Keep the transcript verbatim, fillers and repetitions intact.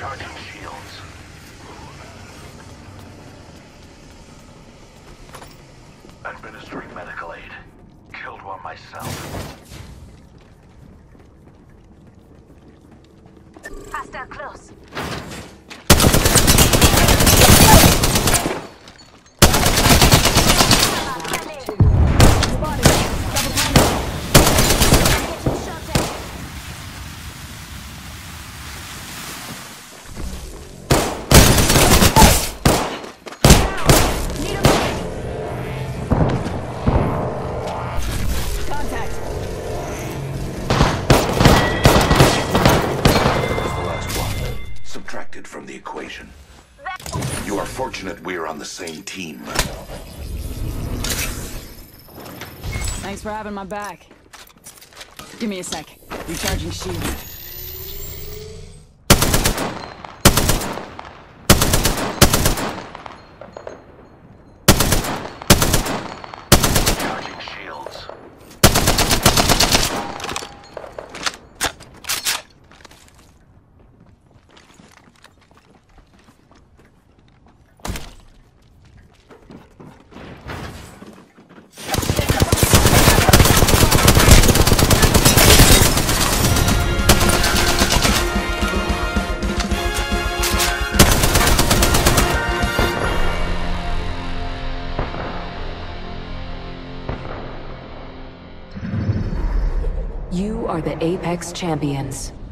Charging shields. Administering medical aid. Killed one myself. Hostile close. From the equation. You are fortunate we're on the same team. Thanks for having my back. Give me a sec. Recharging shield. Charging shields. You are the Apex Champions.